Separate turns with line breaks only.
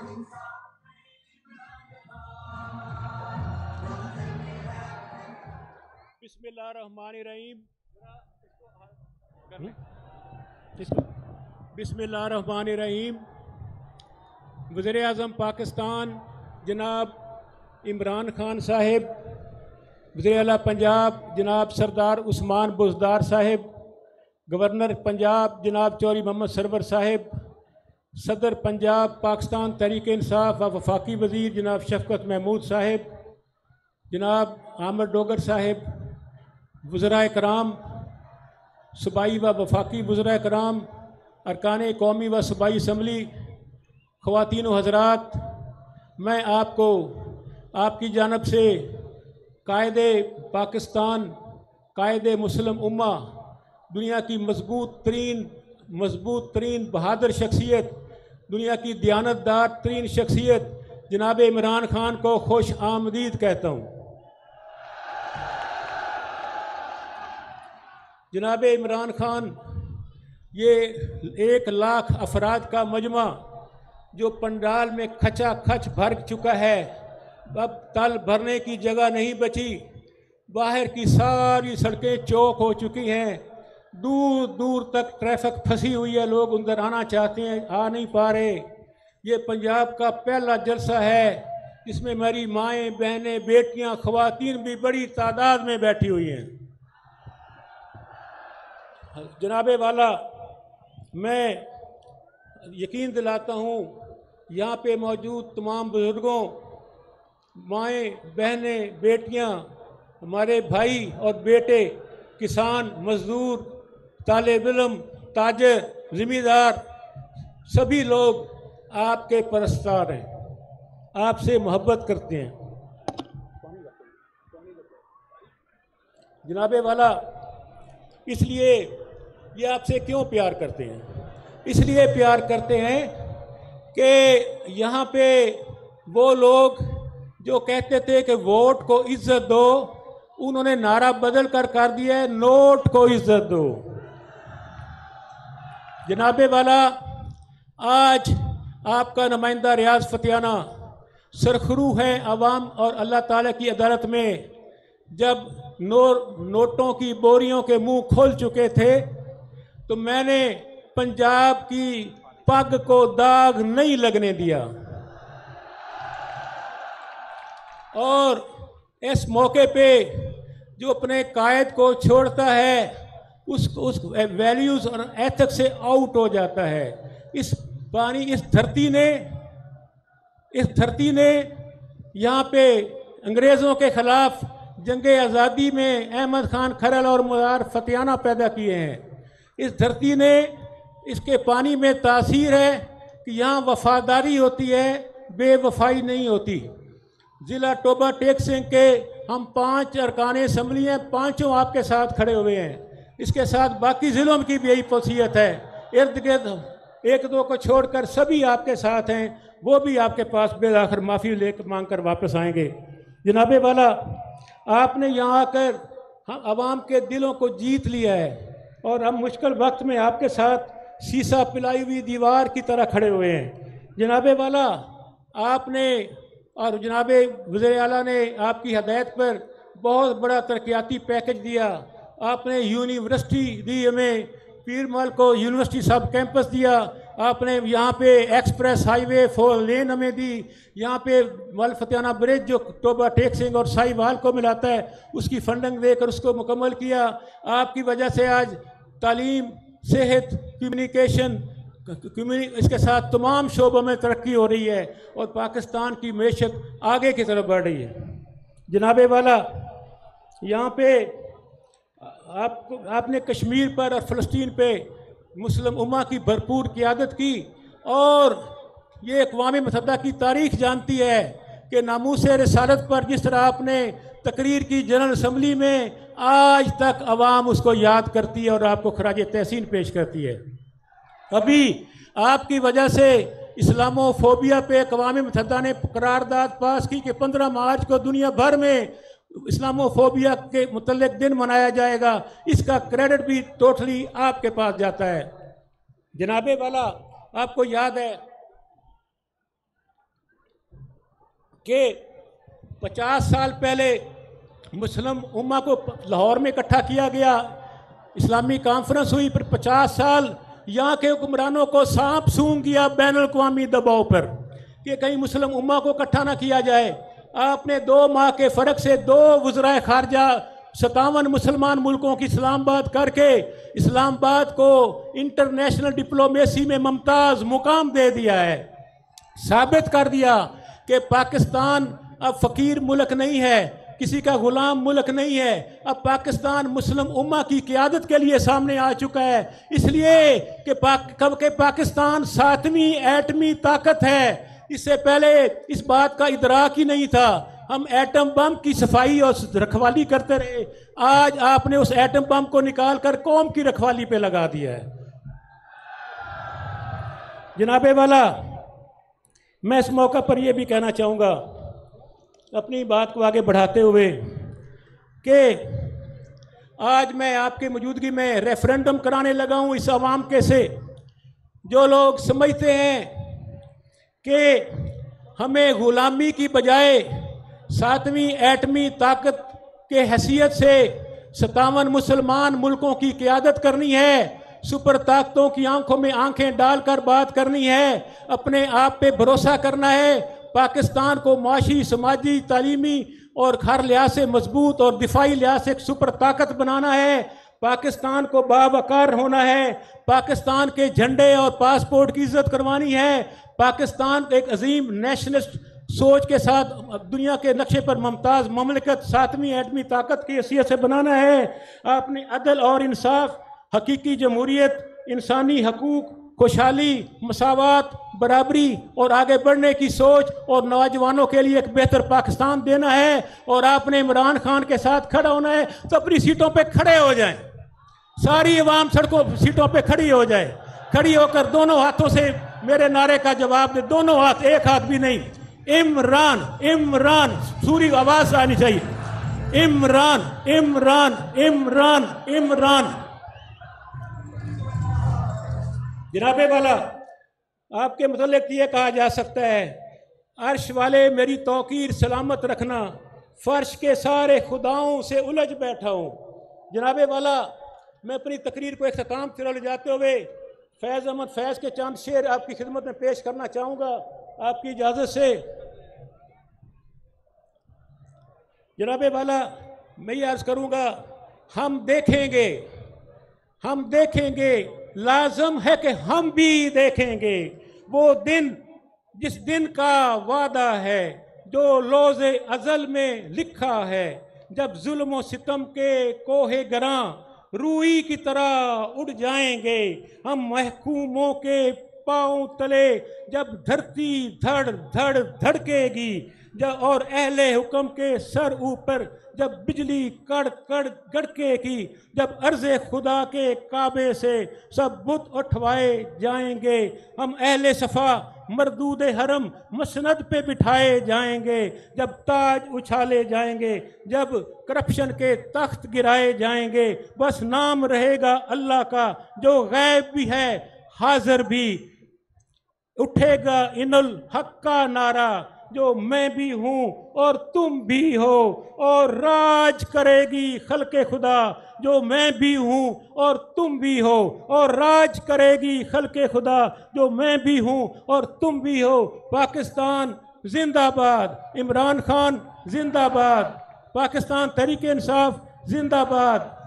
बिस्मिल्लाहिर्रहमानिर्रहीम। बिस्मिल्लाहिर्रहमानिर्रहीम। वज़ीर आज़म पाकिस्तान जनाब इमरान खान साहिब, वज़ीर आला पंजाब जनाब सरदार उस्मान बुज़दार साहिब, गवर्नर पंजाब जनाब चौधरी मोहम्मद सरवर साहिब, सदर पंजाब पाकिस्तान तहरीक इंसाफ व वफाकी वज़ीर जनाब शफ़कत महमूद साहिब, जनाब आमिर डोगर साहिब, वज़राए कराम, सूबाई व वफाकी वज़राए कराम, अरकान कौमी व सूबाई असम्बली, ख़वातीन व हज़रात, मैं आपको आपकी जानब से कायदे पाकिस्तान, कायदे मुस्लिम उम्मा, दुनिया की मजबूत तरीन बहादुर शख्सियत, दुनिया की दियानतदार तरीन शख्सियत जनाब इमरान खान को खुश आमदीद कहता हूँ। जनाब इमरान खान ये 1 लाख अफराद का मजमा जो पंडाल में खचा खच भर चुका है, अब तल भरने की जगह नहीं बची। बाहर की सारी सड़कें चौक हो चुकी हैं, दूर दूर तक ट्रैफिक फंसी हुई है, लोग अंदर आना चाहते हैं, आ नहीं पा रहे। ये पंजाब का पहला जलसा है जिसमें मेरी माएँ, बहनें, बेटियां, ख़वातीन भी बड़ी तादाद में बैठी हुई हैं। जनाबे वाला, मैं यकीन दिलाता हूँ यहाँ पे मौजूद तमाम बुज़ुर्गों, माएँ, बहनें, बेटियाँ, हमारे भाई और बेटे, किसान, मज़दूर, तालिब इल्म, ताजिर, ज़िमींदार, सभी लोग आपके परस्तार हैं, आपसे मोहब्बत करते हैं। जनाबे वाला, इसलिए ये आपसे क्यों प्यार करते हैं? इसलिए प्यार करते हैं कि यहाँ पे वो लोग जो कहते थे कि वोट को इज्जत दो, उन्होंने नारा बदल कर दिया है नोट को इज्जत दो। जनाबे वाला, आज आपका नुमाइंदा रियाज फतियाना सरखरू है अवाम और अल्लाह ताला की अदालत में। जब नोटों की बोरियों के मुंह खोल चुके थे तो मैंने पंजाब की पग को दाग नहीं लगने दिया, और इस मौके पे जो अपने कायद को छोड़ता है उस वैल्यूज और एथिक्स से आउट हो जाता है। इस धरती ने यहाँ पे अंग्रेज़ों के खिलाफ जंगे आज़ादी में अहमद खान खरल और मुरार फतियाना पैदा किए हैं। इस धरती ने, इसके पानी में तासीर है कि यहाँ वफादारी होती है, बेवफाई नहीं होती। ज़िला टोबा टेक सिंह के हम 5 अरकान असम्बली हैं, 5 आपके साथ खड़े हुए हैं। इसके साथ बाकी ज़िलों की भी यही पसीयत है। इर्द गिर्द 1-2 को छोड़कर सभी आपके साथ हैं, वो भी आपके पास बेआखिर माफ़ी लेकर मांग कर वापस आएंगे। जनाबे वाला, आपने यहाँ आकर हम आवाम के दिलों को जीत लिया है और हम मुश्किल वक्त में आपके साथ शीशा पिलाई हुई दीवार की तरह खड़े हुए हैं। जनाबे वाला, आपने और जनाबे वज़ीर आला ने आपकी हदायत पर बहुत बड़ा तरक्याती पैकेज दिया। आपने यूनिवर्सिटी दी, हमें पीरमल को यूनिवर्सिटी सब कैंपस दिया। आपने यहाँ पे एक्सप्रेस हाईवे 4 लेन हमें दी। यहाँ पे मल फतियाना ब्रिज जो टोबा टेक सिंह और साहिवाल को मिलाता है, उसकी फंडिंग देकर उसको मुकम्मल किया। आपकी वजह से आज तालीम, सेहत, कम्युनिकेशन, इसके साथ तमाम शोबों में तरक्की हो रही है और पाकिस्तान की मैशत आगे की तरफ बढ़ रही है। जनाबे वाला, यहाँ पे आपने कश्मीर पर और फ़लस्तीन पे मुस्लिम उम्मा की भरपूर क़ियादत की, और ये अक़वाम मुत्तहिदा की तारीख़ जानती है कि नामूस रिसालत पर जिस तरह आपने तकरीर की जनरल असम्बली में, आज तक अवाम उसको याद करती है और आपको खराज तहसीन पेश करती है। अभी आपकी वजह से इस्लामोफोबिया पे अक़वाम मुत्तहिदा ने करारदाद पास की कि 15 मार्च को दुनिया भर में इस्लामोफोबिया के मुतल्लिक दिन मनाया जाएगा। इसका क्रेडिट भी टोटली आपके पास जाता है। जनाबे वाला, आपको याद है कि 50 साल पहले मुस्लिम उम्मा को लाहौर में इकट्ठा किया गया, इस्लामी कॉन्फ्रेंस हुई, फिर 50 साल यहाँ के हुक्मरानों को सांप सूंघ गया बैनुल अक़वामी दबाव पर कि कहीं मुस्लिम उम्मा को इकट्ठा ना किया जाए। आपने 2 माह के फ़र्क से 2 वज़राए ख़ारजा 57 मुसलमान मुल्कों की इस्लामाबाद करके इस्लामाबाद को इंटरनेशनल डिप्लोमेसी में मुमताज़ मुकाम दे दिया है। साबित कर दिया कि पाकिस्तान अब फ़कीर मुल्क नहीं है, किसी का गुलाम मुल्क नहीं है। अब पाकिस्तान मुस्लिम उम्मा की क़यादत के लिए सामने आ चुका है, इसलिए कि पाकिस्तान 7वीं एटमी ताकत है। इससे पहले इस बात का इदराक ही नहीं था। हम एटम बम की सफाई और रखवाली करते रहे, आज आपने उस एटम बम को निकाल कर कौम की रखवाली पे लगा दिया है। जनाबे वाला, मैं इस मौका पर यह भी कहना चाहूँगा अपनी बात को आगे बढ़ाते हुए कि आज मैं आपकी मौजूदगी में रेफरेंडम कराने लगा हूँ इस अवाम के से। जो लोग समझते हैं कि हमें गुलामी की बजाय 7वीं एटमी ताकत के हैसियत से 57 मुसलमान मुल्कों की क़यादत करनी है, सुपर ताकतों की आंखों में आंखें डालकर बात करनी है, अपने आप पे भरोसा करना है, पाकिस्तान को माशी, समाजी, तालीमी और हर लिहाज से मजबूत और दिफाई लिहाज से एक सुपर ताकत बनाना है, पाकिस्तान को बावकार होना है, पाकिस्तान के झंडे और पासपोर्ट की इज्जत करवानी है, पाकिस्तान को एक अजीम नेशनलिस्ट सोच के साथ दुनिया के नक्शे पर मुमताज़ ममलिकत 7वीं एटमी ताकत की हैसियत से बनाना है। आपने अदल और इंसाफ, हकीकी जमहूरियत, इंसानी हकूक, खुशहाली, मसावत, बराबरी और आगे बढ़ने की सोच और नौजवानों के लिए एक बेहतर पाकिस्तान देना है। और आपने इमरान खान के साथ खड़ा होना है, तो अपनी सीटों पे खड़े हो जाएं, सारी अवाम सड़कों सीटों पे खड़ी हो जाए, खड़ी होकर दोनों हाथों से मेरे नारे का जवाब दे, दोनों हाथ, एक हाथ भी नहीं। इमरान, इमरान, पूरी आवाज आनी चाहिए, इमरान, इमरान, इमरान, इमरान। जनाबे वाला, आपके मतलब ये कहा जा सकता है, अर्श वाले मेरी तौकीर सलामत रखना, फर्श के सारे खुदाओं से उलझ बैठा हूँ। जनाबे वाला, मैं अपनी तकरीर को इख्तिताम की ओर ले जाते हुए फैज़ अहमद फैज़ के चंद शेर आपकी खिदमत में पेश करना चाहूँगा, आपकी इजाज़त से। जनाबे वाला, मैं ये अर्ज़ करूँगा, हम देखेंगे, हम देखेंगे, लाजम है कि हम भी देखेंगे वो दिन जिस दिन का वादा है जो लोज़े अज़ल में लिखा है, जब जुल्म व सितम के कोहे गरां रूई की तरह उड़ जाएंगे हम महकूमों के पाँव तले, जब धरती धड़ धड़ धड़केगी जब और अहले हुक्म के सर ऊपर जब बिजली कड़ कड़ गड़केगी, जब अर्ज़े खुदा के काबे से सब बुत उठवाए जाएंगे, हम अहले सफ़ा मरदूद हरम मसनद पे बिठाए जाएंगे, जब ताज उछाले जाएंगे, जब करप्शन के तख्त गिराए जाएंगे, बस नाम रहेगा अल्लाह का जो गैब भी है हाजिर भी, उठेगा इनुल हक का नारा जो मैं भी हूँ और तुम भी हो, और राज करेगी खल्के खुदा जो मैं भी हूँ और तुम भी हो, और राज करेगी खल्के खुदा जो मैं भी हूँ और तुम भी हो। पाकिस्तान जिंदाबाद, इमरान खान जिंदाबाद, पाकिस्तान तहरीक इंसाफ जिंदाबाद,